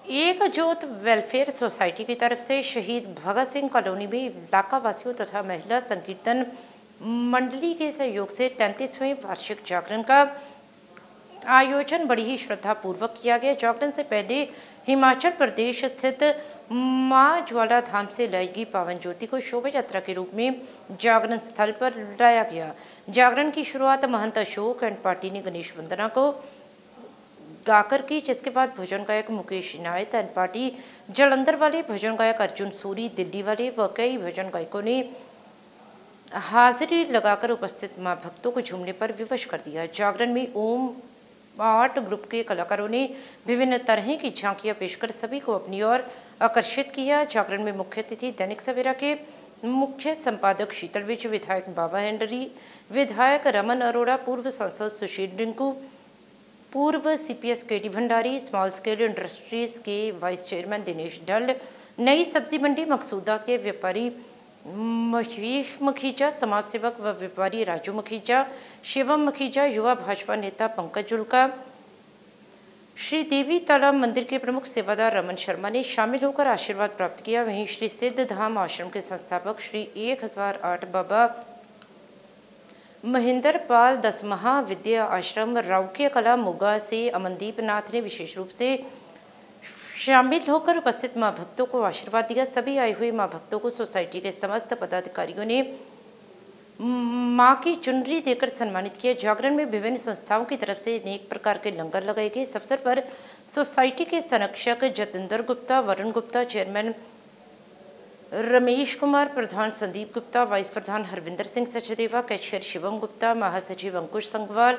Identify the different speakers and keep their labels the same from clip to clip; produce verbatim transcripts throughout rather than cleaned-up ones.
Speaker 1: एक जोत welfare society की तरफ से शहीद भगत सिंह कॉलोनी में इलाका वासियों तथा महिला संकीर्तन मंडली के सहयोग से तैंतीसवें वार्षिक जागरण का आयोजन बड़ी ही श्रद्धापूर्वक किया गया। जागरण से पहले हिमाचल प्रदेश स्थित मां ज्वाला धाम से लाएगी पावन ज्योति को शोभा यात्रा के रूप में जागरण स्थल पर लाया गया। जागरण की शुरुआत महंत अशोक एंड पार्टी ने गणेश वंदना को गाकर की, जिसके बाद भजन गायक मुकेश इनायत एंड पार्टी, जलंधर वाले भजन गायक अर्जुन सूरी, दिल्ली वाले व कई भजन गायकों ने हाजिरी लगाकर उपस्थित मां भक्तों को झूमने पर विवश कर दिया। जागरण में ओम आर्ट ग्रुप के कलाकारों ने विभिन्न तरह की झांकियां पेश कर सभी को अपनी ओर आकर्षित किया। जागरण में मुख्य अतिथि दैनिक सवेरा के मुख्य संपादक शीतल विज, विधायक बाबा हेंडरी, विधायक रमन अरोड़ा, पूर्व सांसद सुशील रिंकू, पूर्व CPS K D Bhandari, small scale industries के वाइस चेयरमैन दिनेश ढल, नई सब्जी मंडी मकसूदा के व्यापारी मशीश मखीजा, समाज सेवक व व्यापारी राजू मखीजा, शिवम मखीजा, युवा भाजपा नेता पंकज उल्का, श्री देवी तालाब मंदिर के प्रमुख सेवादार रमन शर्मा ने शामिल होकर आशीर्वाद प्राप्त किया। वहीं श्री सिद्ध धाम आश्रम के संस्थापक श्री एक हजार आठ बाबा महेंद्र पाल दस महाविद्या आश्रम राउकिया कला मोगा से अमनदीप नाथ ने विशेष रूप से शामिल होकर उपस्थित मां भक्तों को आशीर्वाद दिया। सभी आए हुए मां भक्तों को सोसाइटी के समस्त पदाधिकारियों ने मां की चुनरी देकर सम्मानित किया। जागरण में विभिन्न संस्थाओं की तरफ से अनेक प्रकार के लंगर लगाए गए। इस अवसर पर सोसाइटी के संरक्षक जतेंद्र गुप्ता, वरुण गुप्ता, चेयरमैन रमेश कुमार, प्रधान संदीप गुप्ता, वाइस प्रधान हरविंदर सिंह सचदेवा, कैशियर शिवम गुप्ता, महासचिव Ankush Sangwal,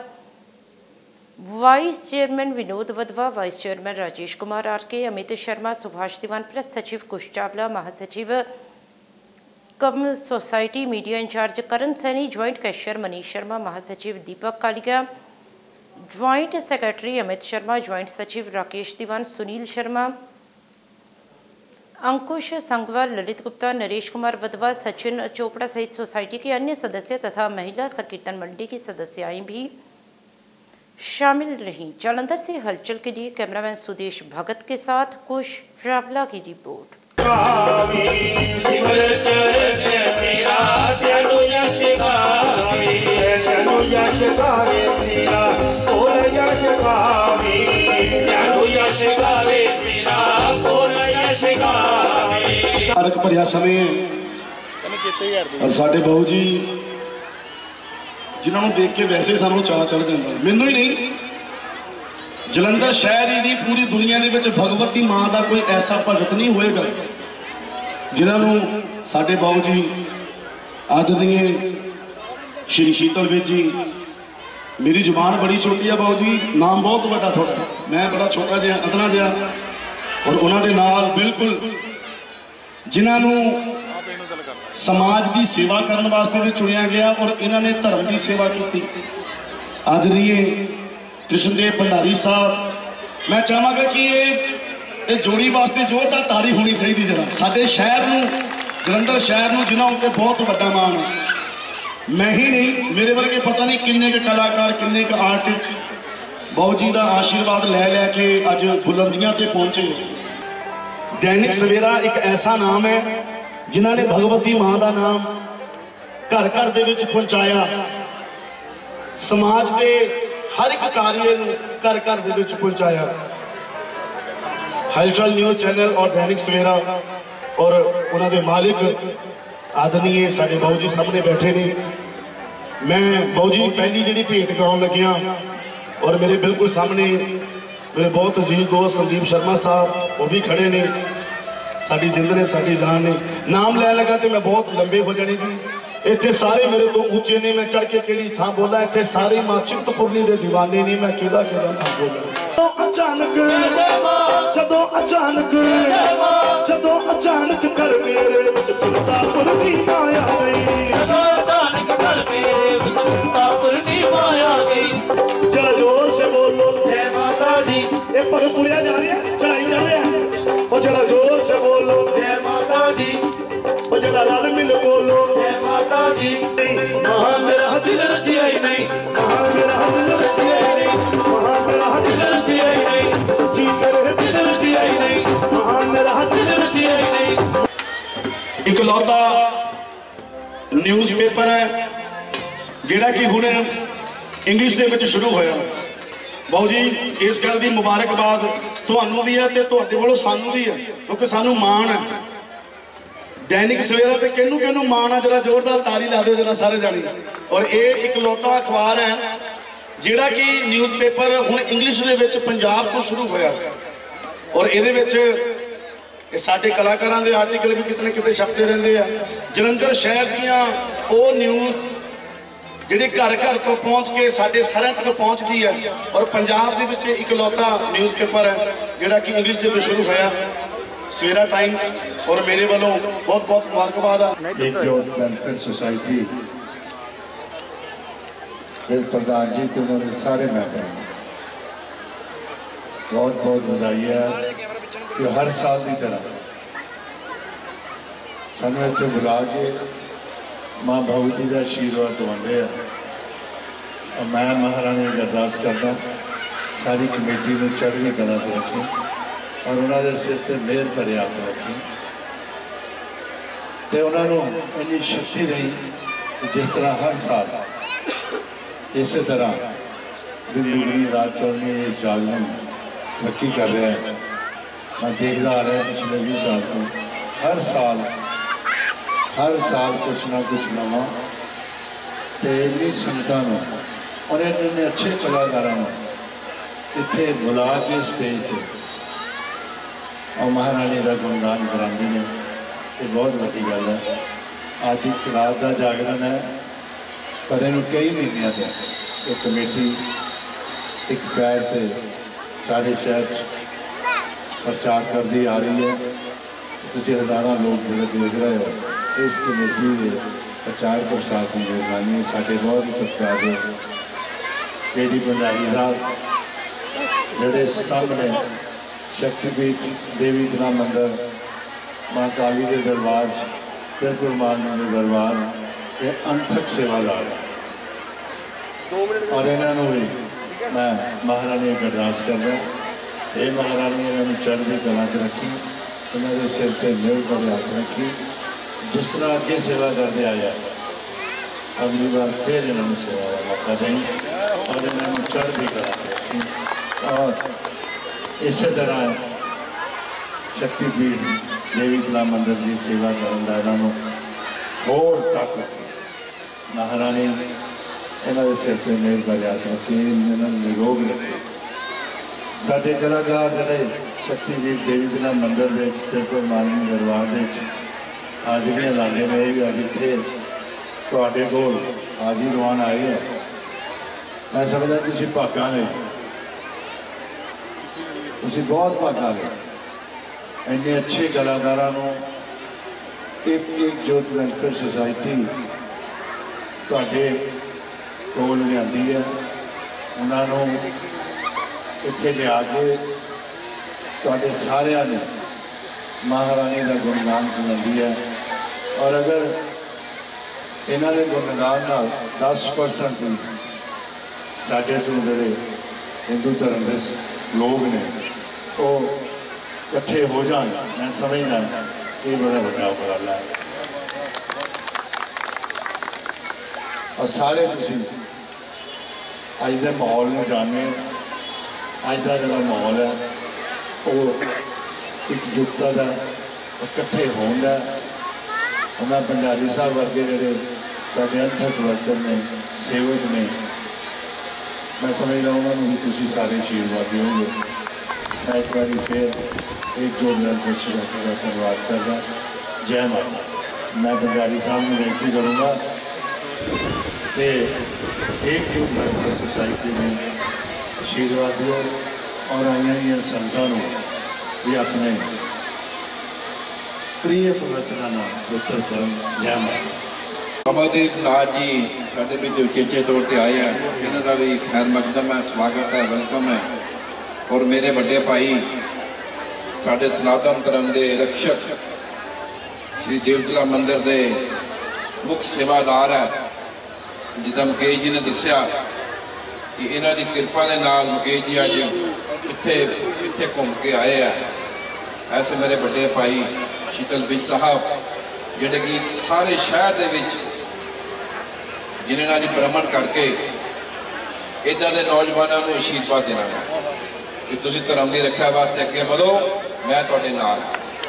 Speaker 1: vice chairman Vinod Wadhwa, vice chairman Rajesh Kumar R K, Amit Sharma, Subhash Diwan, press सचिव कुश चावला, महासचिव cum society media incharge Karan Saini, joint cashier Manish Sharma, महासचिव Deepak Kalika, joint secretary Amit Sharma, joint सचिव राकेश दीवान, सुनील शर्मा, अंकुश संगवाल, ललित गुप्ता, नरेश कुमार वधवा, सचिन चोपड़ा सहित सोसाइटी के अन्य सदस्य तथा महिला संकीर्तन मंडली की सदस्याएं भी शामिल रहीं। जालंधर से हलचल के लिए कैमरामैन सुदेश भगत के साथ कुश ट्रैवला की रिपोर्ट।
Speaker 2: अर्क भरिया समय और साडे बाऊ जी जिन्होंने देख के वैसे सानू चाह चढ़ जाता, मैनू ही नहीं जलंधर शहर ही नहीं पूरी दुनिया के भगवती मां का कोई ऐसा भगत नहीं होएगा जिन्होंने साडे बाऊ जी आदरणीय श्री शीतल विज जी, मेरी जुबान बड़ी छोटी है बाऊ जी, नाम बहुत बड़ा थोड़ा, मैं बड़ा छोटा जहा अतना जहा, और उन्होंने नाल बिल्कुल जिन्होंने समाज की सेवा करने वास्ते भी चुनिया गया और इन्होंने धर्म की सेवा की। आदरणीय कृष्णदेव भंडारी साहब, मैं चाहांगा कि ये, ये जोड़ी वास्ते जोरदार ताड़ी होनी चाहिए जरा साडे शहर में, जलंधर शहर में जिन्होंने उत्ते बहुत बड़ा मान है। मैं ही नहीं, मेरे वर्गे पता नहीं किन्ने के कलाकार, किन्ने के आर्टिस्ट बाऊ जी का आशीर्वाद लै लैके अज बुलंदियां ते पहुंचे। दैनिक सवेरा एक ऐसा नाम है जिन्होंने भगवती मां का नाम घर घर दे विच पहुंचाया, समाज के हर एक कार्य घर घर दे विच पहुंचाया। हलचल न्यूज़ चैनल और दैनिक सवेरा और उन्होंने मालिक आदरणीय साडे बाऊ जी सामने बैठे ने। मैं बाऊ जी पहली जी भेंट गाउन लग्या और मेरे बिल्कुल सामने मेरे बहुत अजीज दोस्त संदीप शर्मा साहब वो भी खड़े ने, साड़ी जिंद ने, साड़ी जान ने। नाम लै लगा तो मैं बहुत लंबे हो जाने जी। इतने सारे मेरे तो ऊंचे ने, मैं चढ़ के केड़ी थां बोला, इतने सारे मां चिंतपुरनी दे दीवाने ने, मैं केड़ा केड़ा थां बोला। अचानक जदों अचानक जदों अचानक कर मेरे विच चिंतापुरनी माया गई, जदों अचानक कर मेरे विच चिंतापुरनी माया गई। जरा जोर से बोलो जय माता दी। ये भगत तुरिया जा रही है, चढ़ाई जा रहे हैं, और जरा जोर से बोलो जय माता दी, और जरा रल मिल बोलो जय माता दी। महा मेरा दिल रचिया ही नहीं, महा मेरा दिल रचिया ही नहीं, महा मेरा दिल रचिया ही नहीं, सच्ची तेरे दिल रचिया ही नहीं। इकलौता न्यूज़पेपर है जिहड़ा कि हुण इंग्लिश दे विच शुरू होया। बहु जी इस गल की मुबारकबाद तुहानूं भी है ते तुहाडे कोलों सानूं भी है, क्योंकि सानूं माण है। दैनिक सवेरा ते किहनूं किहनूं माण है, जरा जोरदार ताली ला दिओ जरा सारे जाने। और ये इकलौता अखबार है जिहड़ा कि न्यूज़पेपर हुण इंग्लिश दे विच पंजाब तो शुरू होया। और इहदे विच साडे कलाकारां दे आर्टिकल भी कितने किते छपते रहिंदे आ। जलंधर शहर दीआं वो न्यूज़ जिहड़ी घर घर तो पहुँच के साडे सारिਆਂ तक पहुँचती है। और पंजाब दे विच इकलौता न्यूज़पेपर है जिहड़ा कि इंग्लिश दे विच शुरू होया, सवेरा टाइम। और मेरे वालों बहुत बहुत मुबारकबाद है।
Speaker 3: एकजुट वेलफेयर सोसाइटी के प्रधान जी तो उन्होंने सारे मैंबर बहुत बहुत बधाई है कि हर साल की तरह सानू इत्थे बुला के माँ भगवती का आशीर्वाद दवाते हैं। और मैं महाराणी अरदास करता सारी कमेटी में चढ़ती कला तो रखें और उन्होंने सिर से मेहर भरे हाथ रखी तो उन्होंने इन्नी शक्ति रही जिस तरह हर साल इस तरह दिन दुगनी रात चौगनी इस जागरण तरक्की कर रहा है। मैं देखता आ रहा पिछले बीस साल को हर साल हर साल कुछ ना कुछ नवा तो इन्नी संगतां और इन्ने अच्छे कलाकारों इत्थे बुला के स्टेज पर और महाराणी का गुणगान कराते हैं। ये बहुत बड़ी गल है। अज एक रात का जागरण है पर इन कई महीनों से एक कमेटी एक पैर से सारे शहर प्रचार करती आ रही है। तुसीं हज़ारां लोग जो देख रहे हो इस कमेटी के प्रचार प्रसार की मेहरबानी। साढ़े बहुत ही सत्कार के डी भंडारी साहब जोड़े स्तंभ ने शक्तिपीठ देवी तना मंदिर माँ काली के दरबार बिल्कुल मान के दरबार ये अनथक सेवादार और इन्हों भी मैं महाराणी अरदास करदा ये महाराणी इन्होंने चढ़ती कला च रखी, इन्होंने सिर पर मेहर भरे हाथ रखी। जिस तरह अगे सेवा करते आया अगली बार फिर इन्होंने सेवा का मौका दें और इन्होंने चढ़ती कला च रखी। और इस तरह शक्तिपीठ देवी तला मंदिर की सेवा करने का इन्हों होर तक महाराणी इन्होंने सिर पर मेहर भरे हाथ रखे, इन्होंने निरोग रखे। साढ़े कलाकार जोड़े शक्तिपीठ देवी तला मंदिर बिल्कुल मानवी दरबार हाजिरियाँ लाते हैं, वो भी अज इतने तुहाडे कोल हाजिर होने आए हैं। मैं समझदा तुसीं भागा ने, तुसीं बहुत भागा ने। इन्ने अच्छे कलाकारों एक एक जोत वेलफेयर सोसाइटी तुहाडे कोल लिआंदी है। उन्होंने इत्थे लिया के तुहाडे सारिआं ने महाराणी का गुणगान सुनाती है। और अगर इन्हों के गुणगान नाल दस परसेंट भी साढ़े चों जोड़े हिंदू धर्म के लोग ने वो इकट्ठे हो जाए, मैं समझदा ये बड़ा बड़ा उपराला है। और सारे तुसीं अज के माहौल में जाने, अज का जो माहौल है वो एकजुटता का इकट्ठे होने का। मैं भंडारी साहब वर्गे जोड़े साढ़े अनथक वर्कर ने सेवक ने, मैं समझदा उन्होंने भी तुसीं सारे आशीर्वाद दोगे। मैं एक बार फिर एक जो वेलफेयर सोसाइटी का धन्यवाद करदा। जय माता। मैं भंडारी साहब को बेनती करूँगा कि एक जो वेलफेयर सोसाइटी में आशीर्वाद दो और आईया हुई संगतां नूं भी अपने प्रिय प्रवचना पुत्र कर। जय माता।
Speaker 4: कमलदीप दास जी साढ़े बीच उचेचे तौर पर आए हैं, इन्हों का भी खैर मकदम है, स्वागत है, वेलकम है। और मेरे बड़े भाई साढ़े सनातन धर्म के रक्षक श्री देवतला मंदिर के मुख्य सेवादार है, जिदा मुकेश जी ने दसिया कि इन्हों की कृपा के नाल मुकेश जी अज इत्थे इत्थे घूम के आए हैं। ऐसे मेरे बड़े भाई शीतल बिज साहब ਜਿਹੜੇ ਕਿ ਸਾਰੇ ਸ਼ਹਿਰ ਦੇ ਵਿੱਚ ਜਿਨ੍ਹਾਂ ਨਾਲ ਭ੍ਰਮਣ ਕਰਕੇ ਇੱਦਾਂ ਦੇ ਨੌਜਵਾਨਾਂ ਨੂੰ ਅਸ਼ੀਰਵਾਦ ਦੇਣਾ ਹੈ ਕਿ ਤੁਸੀਂ ਧਰਮ ਦੀ ਰੱਖਿਆ ਵਾਸਤੇ ਅੱਗੇ ਵਧੋ, ਮੈਂ ਤੁਹਾਡੇ ਨਾਲ।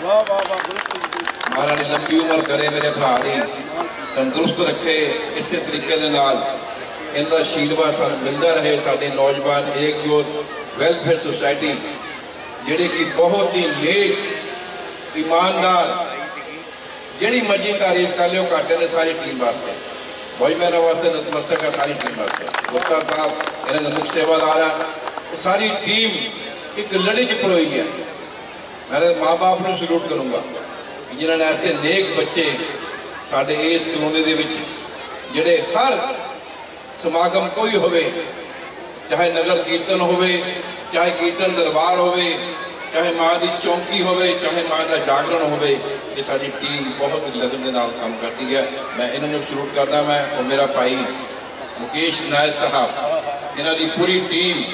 Speaker 4: ਮਹਾਰਾਜ ਨੇ ਲੰਬੀ ਉਮਰ ਕਰੇ ਮੇਰੇ ਭਰਾ ਦੀ, ਤੰਦਰੁਸਤ ਰੱਖੇ, ਇਸੇ ਤਰੀਕੇ ਦੇ ਨਾਲ इनका आशीर्वाद सानू मिलता रहे। साडे नौजवान एकजुट वैलफेयर सोसाइटी जिहड़ी कि बहुत ही नेक ईमानदार जिहड़ी मर्जी तारीफ कर लियो घट ने सारी टीम वास्ते, वॉचमैन वास्ते नतमस्तक है सारी टीम वास्ते। गुप्ता साहब इन्होंने मुख्य सेवादार है, सारी टीम एक लड़ी च परोई है। मैं माँ बाप को सलूट करूँगा जिन्होंने ऐसे नेक बच्चे साडे इस कलोनी दे विच जिहड़े हर समागम कोई होवे, चाहे नगर कीर्तन होवे, चाहे कीर्तन दरबार होवे, चाहे माँ की चौंकी होवे, चाहे माँ का जागरण होवे, ये सारी टीम बहुत ही लगन के नाल काम करती है। मैं इन्होंने सलूट करना, मैं और मेरा भाई मुकेश नायक साहब, इन्हों की पूरी टीम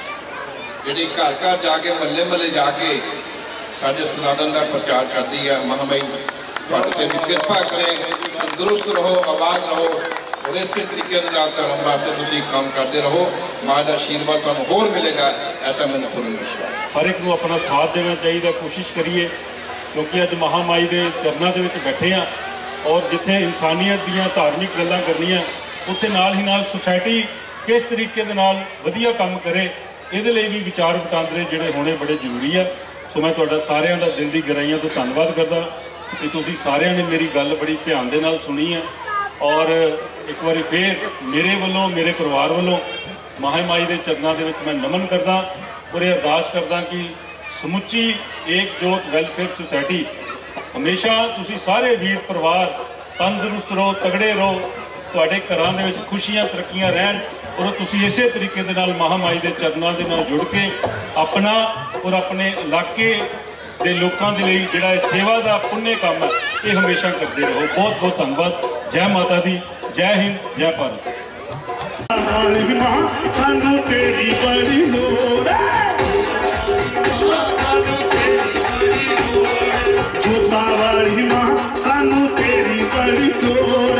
Speaker 4: जी घर घर जाके महल्ले महल्ले जाके साढ़े सनातन का प्रचार करती है। महामाई तुहाडे ते कृपा करें, तंदुरुस्त रहो, आबाद रहो और इस तरीके धर्म वास्ते तुसीं काम करते रहो। माँ का आशीर्वाद तुहानूं होर मिलेगा, ऐसा मैंने पूर्ण विश्वास।
Speaker 5: हर एक नूं अपना साथ देना चाहिए, कोशिश करिए, क्योंकि अज महामाई के चरणों के विच बैठे हाँ और जिथे इंसानियत दीयां धार्मिक गल्लां करनियां उत्थे नाल ही नाल सोसाइटी किस तरीके दे नाल वधिया काम करे, इहदे लई भी विचार वटांदरे जिहड़े होने बड़े जरूरी है। सो मैं तुहाडा सारिआं दा दिल दी गहराइयां तो धन्नवाद करदा कि तुसीं सारिआं ने मेरी गल बड़ी ध्यान दे नाल सुनी है और एक बार फिर मेरे वालों मेरे परिवार वालों महामाई के चरणों के मैं नमन करदा और ये अरदास करदा कि समुची एकजुट वैलफेयर सोसाइटी हमेशा तुसी सारे वीर परिवार तंदुरुस्त रहो, तगड़े रहो, तुहाडे घरां दे विच खुशियां तरक्कियां रहन और तुसी इसे तरीके दे नाल महामाई के चरणों के नाल जुड़ के अपना और अपने इलाके के लोगों के लिए जिहड़ा सेवा का पुण्य काम है ये हमेशा करते रहो। बहुत बहुत धन्यवाद। जय माता दी, जय हिंद, जय भारत। सानू तेरी बड़ी लोड़ जोता वाली मां, सानू तेरी बड़ी लोड़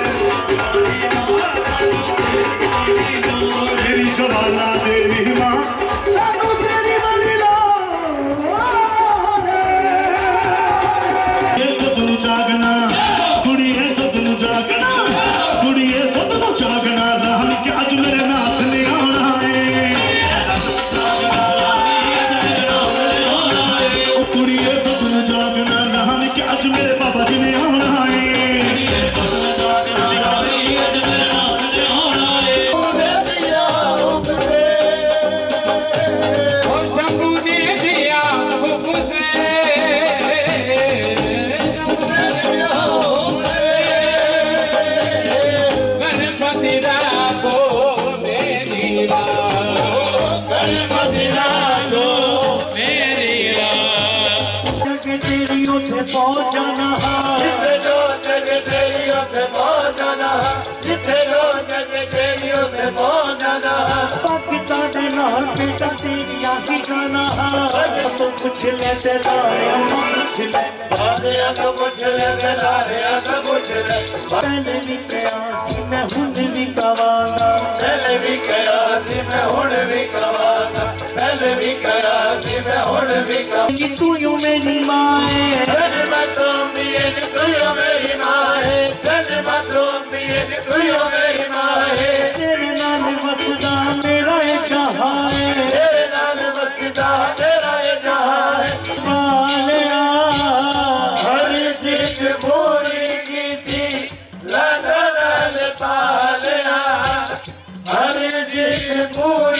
Speaker 5: मेरी जवाना देवी मां, सानू तेरी बड़ी लोड़ ये तो तू जागना कुड़िए, तो तू जागना कुड़िए, तो तू जागना रहम के अज मेरे नाथ ने आना है। ओ कुड़िए तो तू जागना रहम के अज मेरे बाबा जी ने आना है। तो कुछ ले तेरा कुछ ले तो कुछ ले तेरा कुछ ले पहले भी कयासी मैं हुन भी कवाना, पहले भी कयासी मैं हुन भी कवाना, पहले भी कयासी मैं हुन भी कवाना। तू यूं मेरी माँ है, मैं तो मेरी तू यूं मेरी माँ है, मैं तो मेरी तू यूं मेरी माँ है। तेरे नाम वसदा मेरा एक जहां है, तेरे नाम वसदा मेरा एक जहां है। वालिया हर जिद पूरी की थी लगन पालिया, हर जिद पूरी